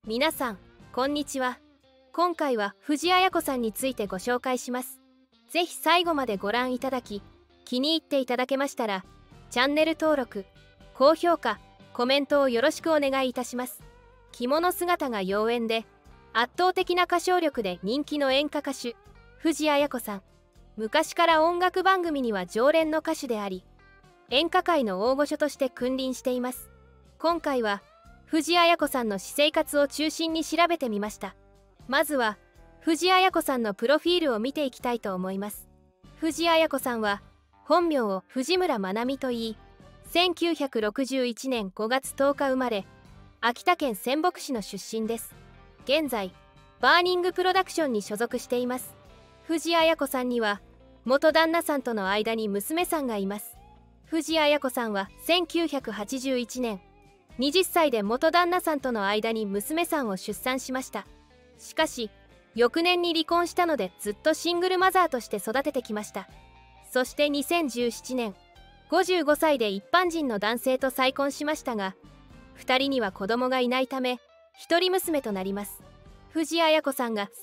皆さん、こんにちは。今回は藤あや子さんについてご紹介します。ぜひ最後までご覧いただき、気に入っていただけましたら、チャンネル登録、高評価、コメントをよろしくお願いいたします。着物姿が妖艶で、圧倒的な歌唱力で人気の演歌歌手、藤あや子さん。昔から音楽番組には常連の歌手であり、演歌界の大御所として君臨しています。今回は、藤あや子さんの私生活を中心に調べてみました。まずは藤あや子さんのプロフィールを見ていきたいと思います。藤あや子さんは本名を藤村まなみといい、1961年5月10日生まれ、秋田県仙北市の出身です。現在バーニングプロダクションに所属しています。藤あや子さんには元旦那さんとの間に娘さんがいます。藤あや子さんは1981年20歳で元旦那さんとの間に娘さんを出産しました。しかし翌年に離婚したのでずっとシングルマザーとして育ててきました。そして2017年55歳で一般人の男性と再婚しましたが、2人には子供がいないため一人娘となります。藤あや子さんが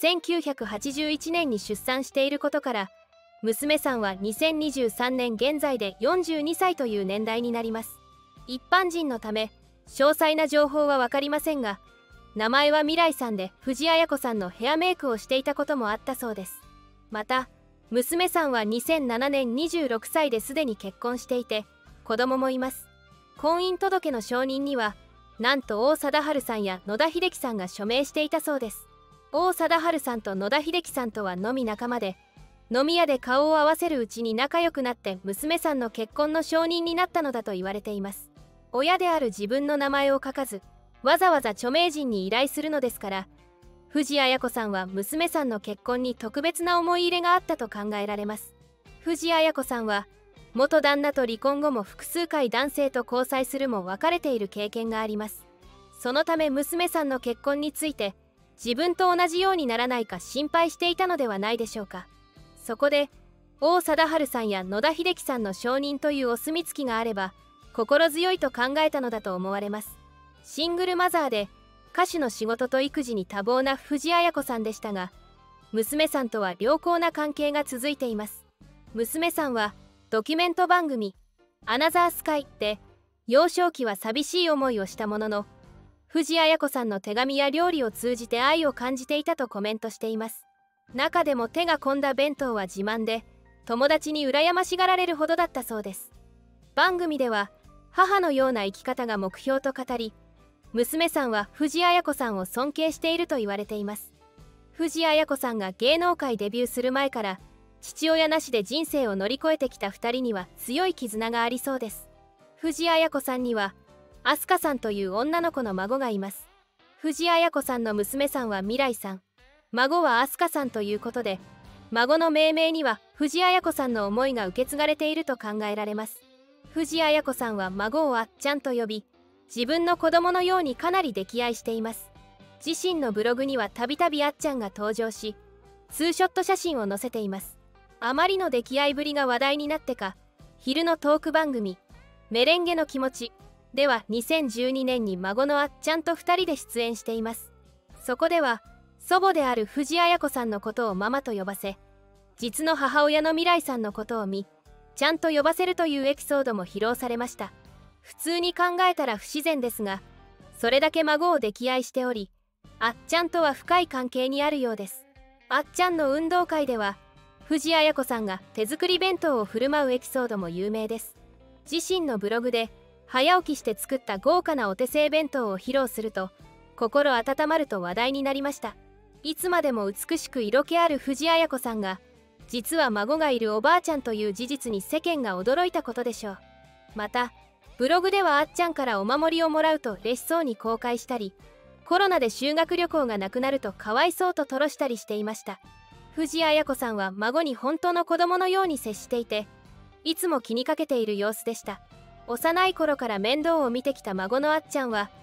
1981年に出産していることから、娘さんは2023年現在で42歳という年代になります。一般人のため詳細な情報は分かりませんが、名前は未来さんで藤あや子さんのヘアメイクをしていたこともあったそうです。また娘さんは2007年26歳ですでに結婚していて子供もいます。婚姻届の承認にはなんと王貞治さんや野田秀樹さんが署名していたそうです。王貞治さんと野田秀樹さんとは飲み仲間で、飲み屋で顔を合わせるうちに仲良くなって娘さんの結婚の承認になったのだと言われています。親である自分の名前を書かずわざわざ著名人に依頼するのですから、藤あや子さんは娘さんの結婚に特別な思い入れがあったと考えられます。藤あや子さんは元旦那と離婚後も複数回男性と交際するも別れている経験があります。そのため娘さんの結婚について自分と同じようにならないか心配していたのではないでしょうか。そこで王貞治さんや野田秀樹さんの承認というお墨付きがあれば心強いと考えたのだと思われます。シングルマザーで歌手の仕事と育児に多忙な藤あや子さんでしたが、娘さんとは良好な関係が続いています。娘さんはドキュメント番組「アナザースカイ」で幼少期は寂しい思いをしたものの、藤あや子さんの手紙や料理を通じて愛を感じていたとコメントしています。中でも手が込んだ弁当は自慢で、友達に羨ましがられるほどだったそうです。番組では母のような生き方が目標と語り、娘さんは藤あや子さんを尊敬していると言われています。藤あや子さんが芸能界デビューする前から父親なしで人生を乗り越えてきた2人には強い絆がありそうです。藤あや子さんには飛鳥さんという女の子の孫がいます。藤あや子さんの娘さんは未来さん、孫は飛鳥さんということで、孫の命名には藤あや子さんの思いが受け継がれていると考えられます。藤あや子さんは孫をあっちゃんと呼び、自分の子供のようにかなり溺愛しています。自身のブログにはたびたびあっちゃんが登場し、ツーショット写真を載せています。あまりの溺愛ぶりが話題になってか、昼のトーク番組「メレンゲの気持ち」では2012年に孫のあっちゃんと2人で出演しています。そこでは祖母である藤あや子さんのことをママと呼ばせ、実の母親の未来さんのことをちゃんと呼ばせるというエピソードも披露されました。普通に考えたら不自然ですが、それだけ孫を溺愛しており、あっちゃんとは深い関係にあるようです。あっちゃんの運動会では藤あや子さんが手作り弁当を振る舞うエピソードも有名です。自身のブログで早起きして作った豪華なお手製弁当を披露すると心温まると話題になりました。いつまでも美しく色気ある藤あや子さんが実は孫がいるおばあちゃんという事実に世間が驚いたことでしょう。またブログではあっちゃんからお守りをもらうと嬉しそうに公開したり、コロナで修学旅行がなくなるとかわいそうと吐露したりしていました。藤あや子さんは孫に本当の子供のように接していて、いつも気にかけている様子でした。幼い頃から面倒を見てきた孫のあっちゃんは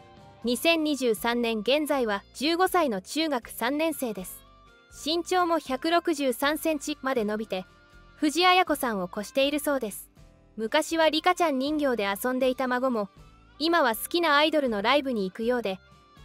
2023年現在は15歳の中学3年生です。身長も163センチまで伸びて藤あや子さんを越しているそうです。昔はリカちゃん人形で遊んでいた孫も今は好きなアイドルのライブに行くようで、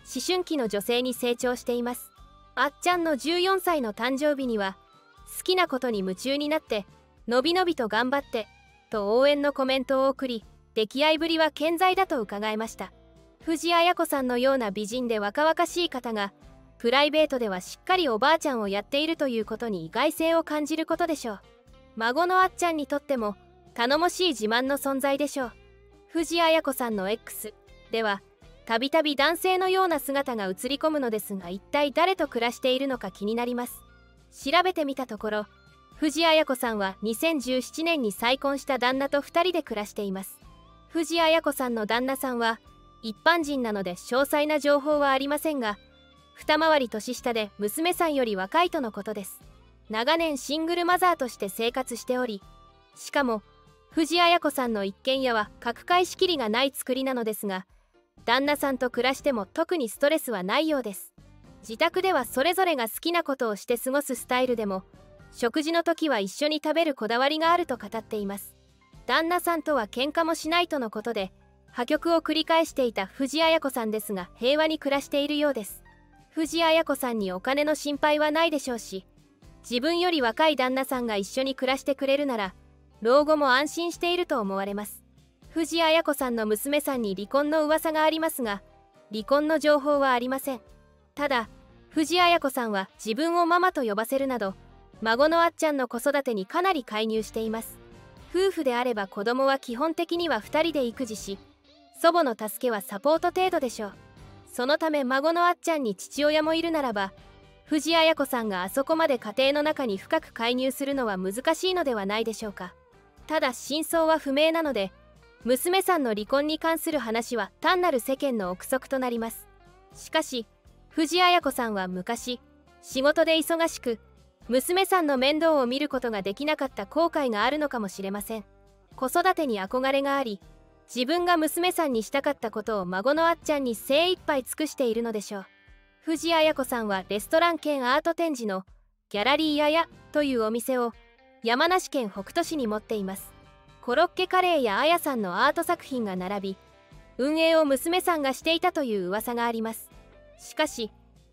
思春期の女性に成長しています。あっちゃんの14歳の誕生日には、好きなことに夢中になってのびのびと頑張ってと応援のコメントを送り、溺愛ぶりは健在だと伺いました。藤あや子さんのような美人で若々しい方がプライベートではしっかりおばあちゃんをやっているということに意外性を感じることでしょう。孫のあっちゃんにとっても頼もしい自慢の存在でしょう。藤あや子さんの X ではたびたび男性のような姿が映り込むのですが、一体誰と暮らしているのか気になります。調べてみたところ、藤あや子さんは2017年に再婚した旦那と2人で暮らしています。藤あや子さんの旦那さんは一般人なので詳細な情報はありませんが、二回り年下で娘さんより若いとのことです。長年シングルマザーとして生活しており、しかも藤あや子さんの一軒家は各界仕切りがない作りなのですが、旦那さんと暮らしても特にストレスはないようです。自宅ではそれぞれが好きなことをして過ごすスタイルでも、食事の時は一緒に食べるこだわりがあると語っています。旦那さんとは喧嘩もしないとのことで、破局を繰り返していた藤あや子さんですが、平和に暮らしているようです。藤あや子さんにお金の心配はないでしょうし、自分より若い旦那さんが一緒に暮らしてくれるなら、老後も安心していると思われます。藤あや子さんの娘さんに離婚の噂がありますが、離婚の情報はありません。ただ、藤あや子さんは自分をママと呼ばせるなど、孫のあっちゃんの子育てにかなり介入しています。夫婦であれば子供は基本的には2人で育児し、祖母の助けはサポート程度でしょう。そのため孫のあっちゃんに父親もいるならば、藤あや子さんがあそこまで家庭の中に深く介入するのは難しいのではないでしょうか。ただ真相は不明なので、娘さんの離婚に関する話は単なる世間の憶測となります。しかし藤あや子さんは昔仕事で忙しく娘さんの面倒を見ることができなかった後悔があるのかもしれません。子育てに憧れがあり、自分が娘さんにしたかったことを孫のあっちゃんに精一杯尽くしているのでしょう。藤あや子さんはレストラン兼アート展示のギャラリーややというお店を山梨県北杜市に持っています。コロッケカレーやあやさんのアート作品が並び、運営を娘さんがしていたという噂があります。しかし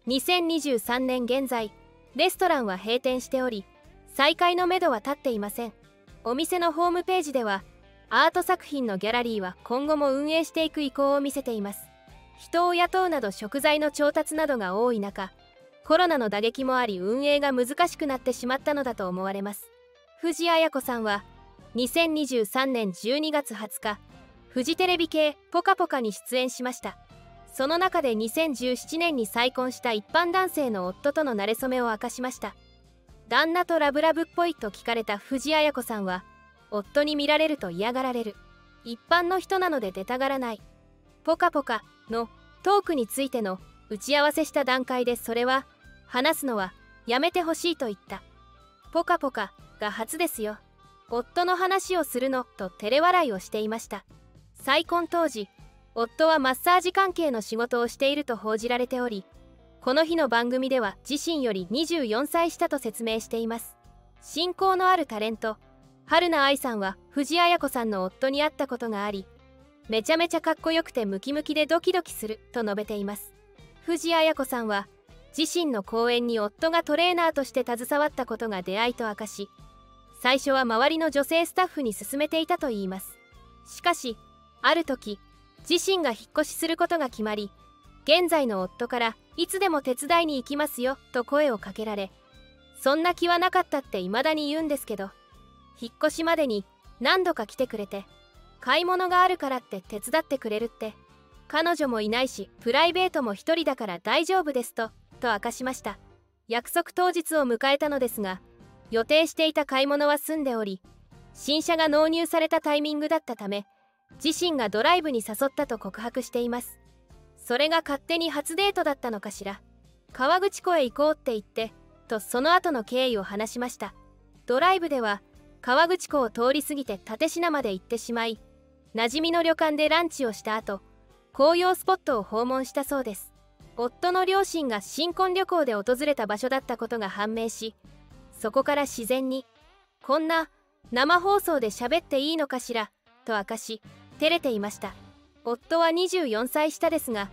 2023年現在、レストランは閉店しており、再開のめどは立っていません。お店のホームページでは、アート作品のギャラリーは今後も運営していく意向を見せています。人を雇うなど食材の調達などが多い中、コロナの打撃もあり運営が難しくなってしまったのだと思われます。藤あや子さんは2023年12月20日、フジテレビ系「ぽかぽか」に出演しました。その中で2017年に再婚した一般男性の夫との馴れ初めを明かしました。旦那とラブラブっぽいと聞かれた藤あや子さんは、夫に見られると嫌がられる、一般の人なので出たがらない、ぽかぽかのトークについての打ち合わせした段階で、それは話すのはやめてほしいと言った。ぽかぽかが初ですよ、夫の話をするのと照れ笑いをしていました。再婚当時、夫はマッサージ関係の仕事をしていると報じられており、この日の番組では自身より24歳下と説明しています。親交のあるタレント春菜愛さんは藤あや子さんの夫に会ったことがあり、めちゃめちゃかっこよくてムキムキでドキドキすると述べています。藤あや子さんは自身の講演に夫がトレーナーとして携わったことが出会いと明かし、最初は周りの女性スタッフに勧めていたといいます。しかしある時、自身が引っ越しすることが決まり、現在の夫からいつでも手伝いに行きますよと声をかけられ、そんな気はなかったって未だに言うんですけど、引っ越しまでに何度か来てくれて、買い物があるからって手伝ってくれるって、彼女もいないしプライベートも一人だから大丈夫ですと明かしました。約束当日を迎えたのですが、予定していた買い物は済んでおり、新車が納入されたタイミングだったため、自身がドライブに誘ったと告白しています。それが勝手に初デートだったのかしら。河口湖へ行こうって言ってとその後の経緯を話しました。ドライブでは河口湖を通り過ぎて蓼科まで行ってしまい、馴染みの旅館でランチをした後、紅葉スポットを訪問したそうです。夫の両親が新婚旅行で訪れた場所だったことが判明し、そこから自然にこんな生放送で喋っていいのかしらと明かし、照れていました。夫は24歳下ですが、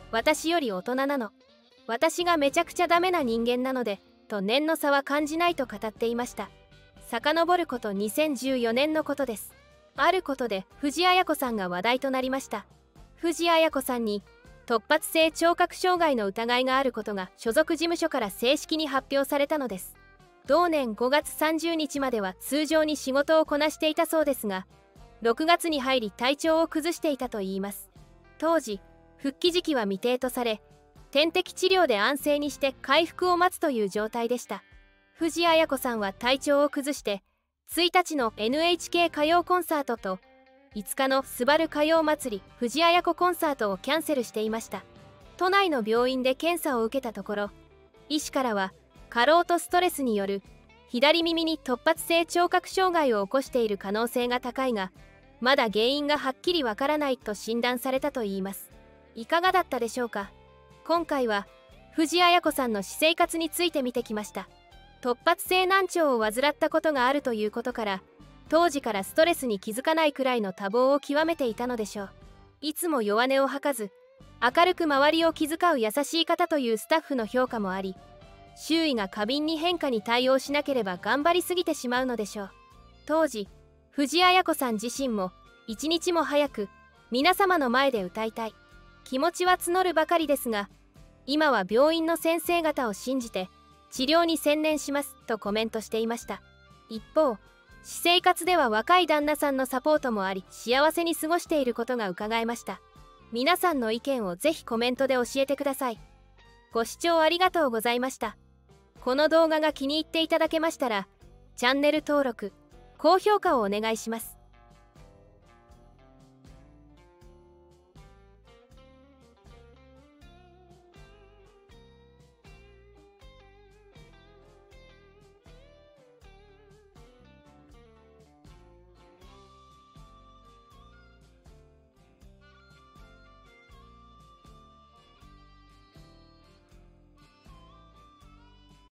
私より大人なの。私がめちゃくちゃダメな人間なので、と念の差は感じないと語っていました。遡ること2014年のことです。あることで藤あや子さんが話題となりました。藤あや子さんに突発性聴覚障害の疑いがあることが所属事務所から正式に発表されたのです。同年5月30日までは通常に仕事をこなしていたそうですが、6月に入り体調を崩していたといいます。当時復帰時期は未定とされ、点滴治療で安静にして回復を待つという状態でした。藤あや子さんは体調を崩して1日の NHK 歌謡コンサートと5日のすばる歌謡祭り藤あや子コンサートをキャンセルしていました。都内の病院で検査を受けたところ、医師からは過労とストレスによる左耳に突発性聴覚障害を起こしている可能性が高いが、まだ原因がはっきりわからないと診断されたといいます。いかがだったでしょうか。今回は藤あや子さんの私生活について見てきました。突発性難聴を患ったことがあるということから、当時からストレスに気づかないくらいの多忙を極めていたのでしょう。いつも弱音を吐かず明るく周りを気遣う優しい方というスタッフの評価もあり、周囲が過敏に変化に対応しなければ頑張りすぎてしまうのでしょう。当時藤あや子さん自身も一日も早く皆様の前で歌いたい気持ちは募るばかりですが、今は病院の先生方を信じて治療に専念しますとコメントしていました。一方、私生活では若い旦那さんのサポートもあり幸せに過ごしていることが伺えました。皆さんの意見をぜひコメントで教えてください。ご視聴ありがとうございました。この動画が気に入っていただけましたらチャンネル登録、高評価をお願いします。